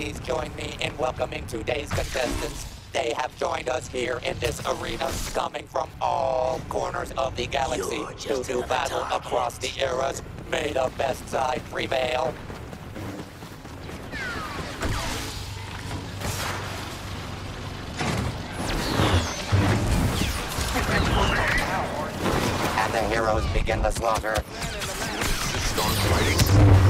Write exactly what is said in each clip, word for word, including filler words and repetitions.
Please join me in welcoming today's contestants. They have joined us here in this arena, coming from all corners of the galaxy to do battle across the eras. May the best side prevail. And the heroes begin the slaughter. Start fighting.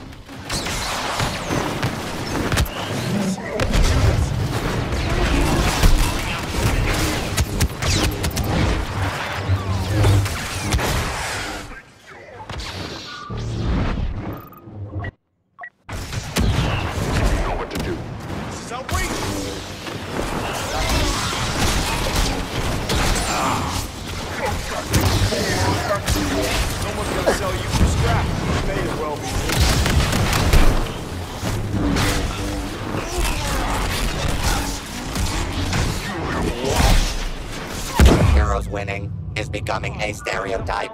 Heroes winning is becoming a stereotype.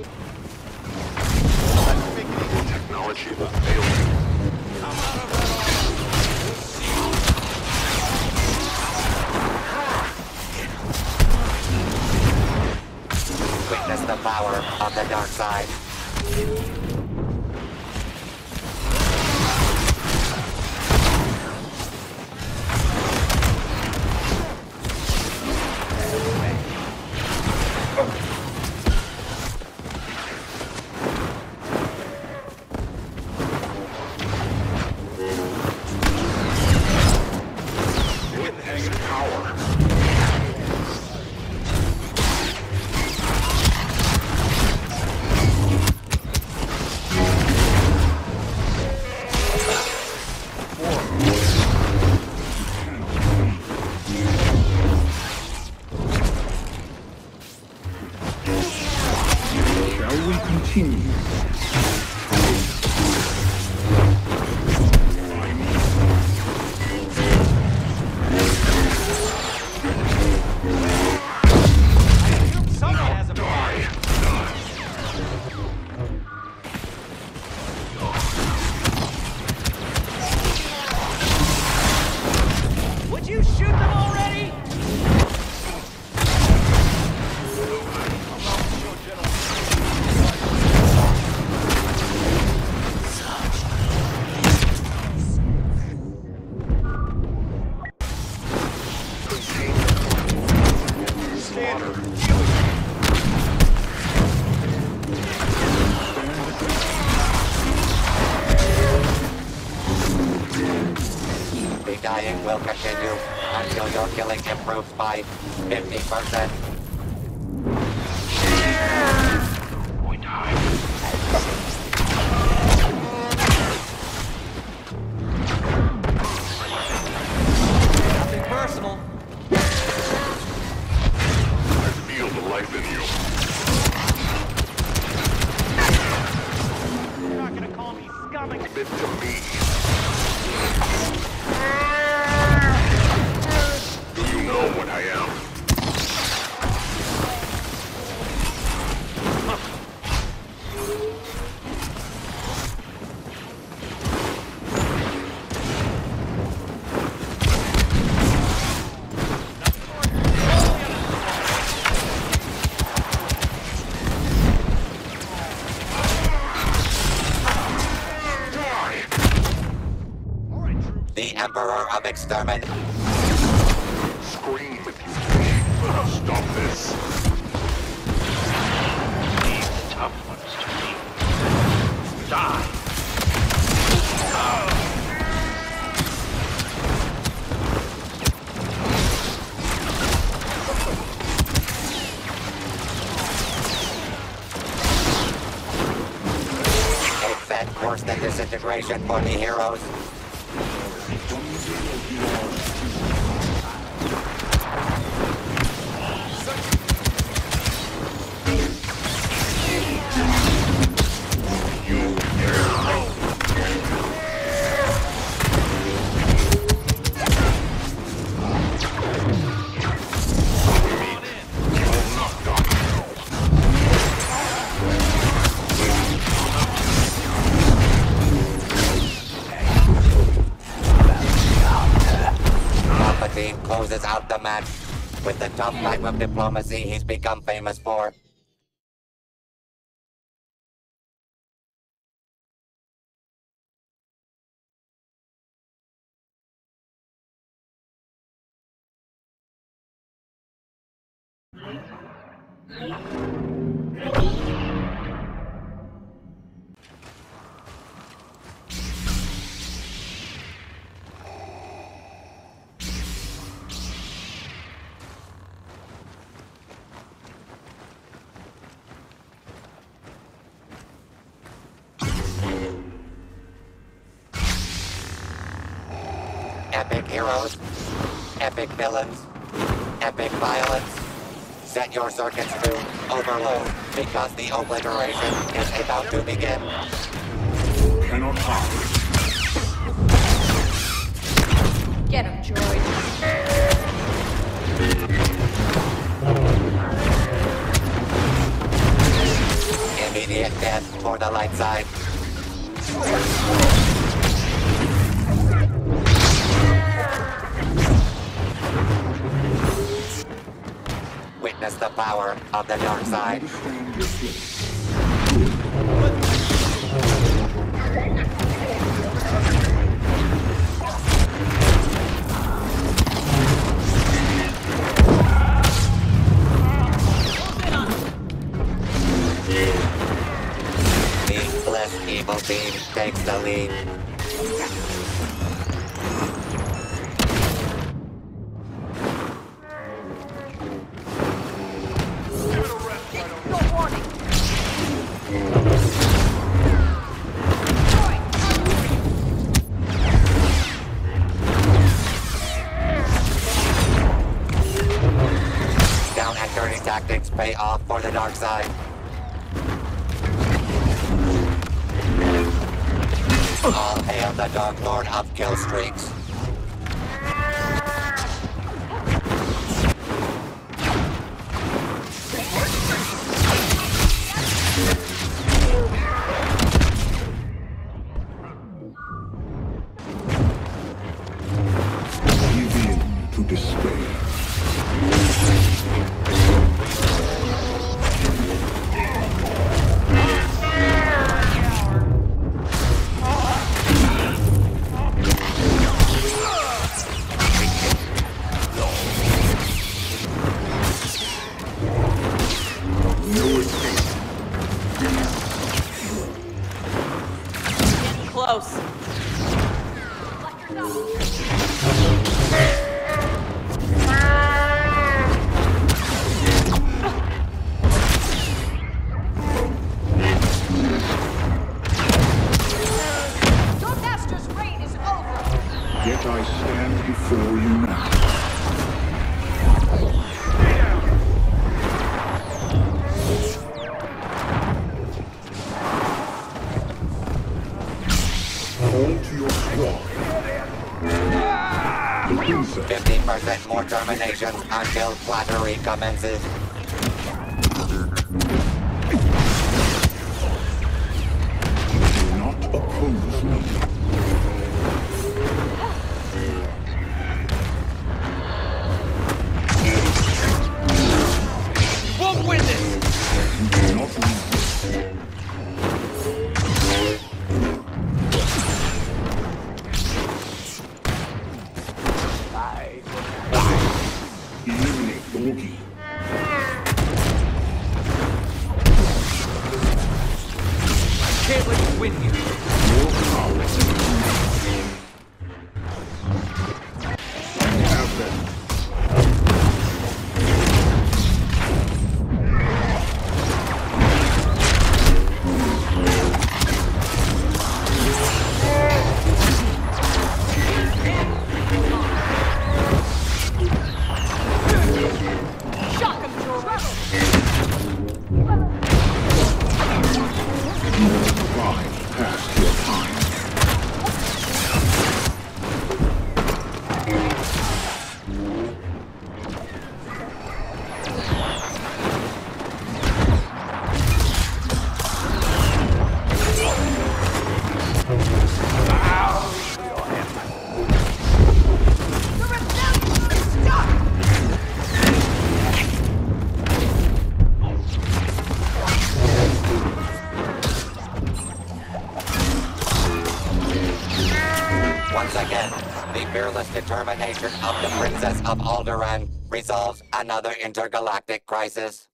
Technology will fail you. Witness the power of the dark side. Shall we continue? Would you shoot them already? The dying will continue until your killing improves by fifty percent. Going to hide. Nothing personal. I feel the life in you. You're not gonna call me scummy. Submit to me. Do you know what I am? The Emperor of Extermination. Scream if you can. Stop this. Leave the tough ones to me. Die. A set worse than disintegration for the heroes. closes out the match with the tough type of diplomacy he's become famous for. Epic heroes, epic villains, epic violence. Set your circuits to overload because the obliteration is about to begin. Cannot hide. Get him, droid. Immediate death for the light side. Witness the power of the dark side. The less evil team takes the lead. Down and dirty tactics pay off for the dark side. All hail the Dark Lord of kill streaks. Give in to despair. Close. Your master's reign is over. Yet I stand before you now. Fall to your squad. The princess. fifty percent more terminations until flattery commences. Do not oppose me. Won't win this! Do not resist. Eliminate Loki. Can't let you win here. Your power. Have them. Shock him, droid. Your pride has the fearless determination of the Princess of Alderaan resolves another intergalactic crisis.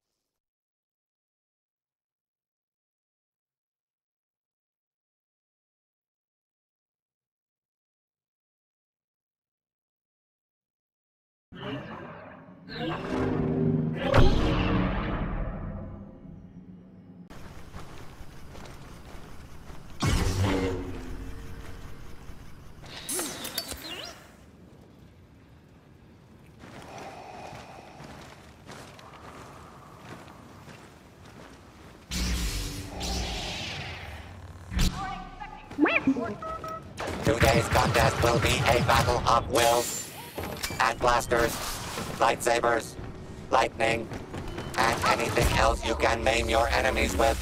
Today's contest will be a battle of wills and blasters, lightsabers, lightning, and anything else you can maim your enemies with.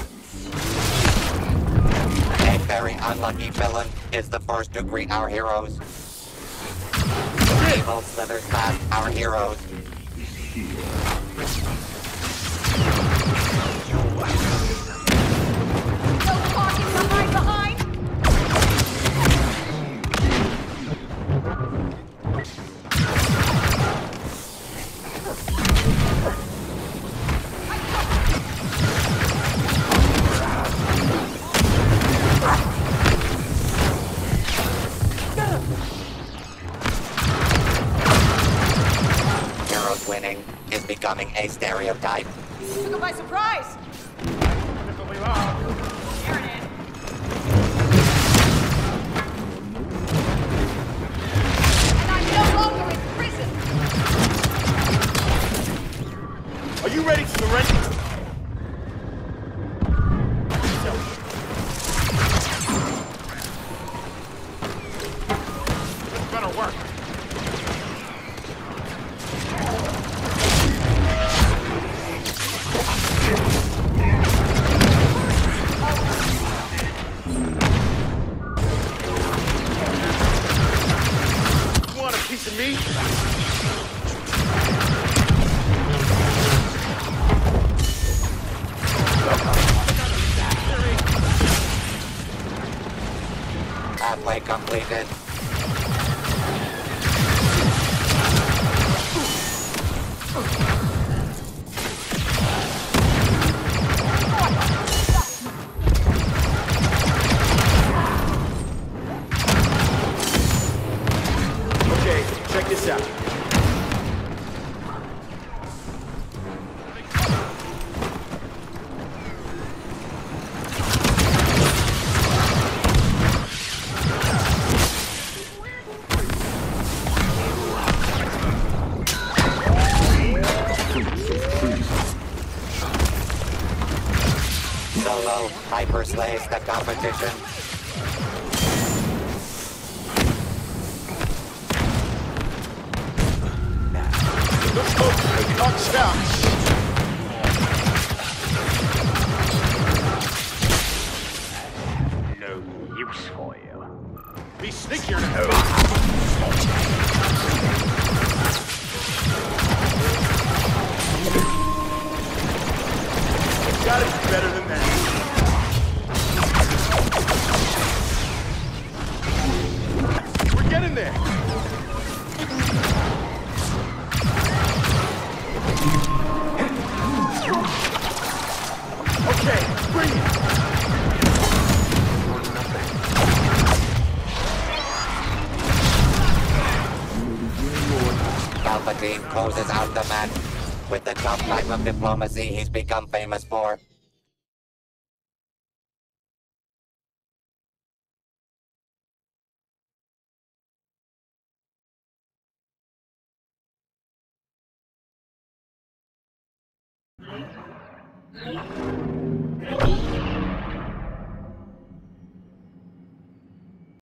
A very unlucky villain is the first to greet our heroes. Evil slithers past our heroes. No talking behind behind! Heroes winning is becoming a stereotype. Took him by surprise! Here it is. And I'm no longer in prison! Are you ready to surrender? It's gonna work. You want a piece of me? Halfway completed. Okay, check this out. Solo hyper slays the competition. Let's go. Watch out. No use for you. Be sneakier now. It's gotta be better than that. We're getting there. Okay, bring it. Palpatine closes out the match with the tough type of diplomacy he's become famous for. Thank you.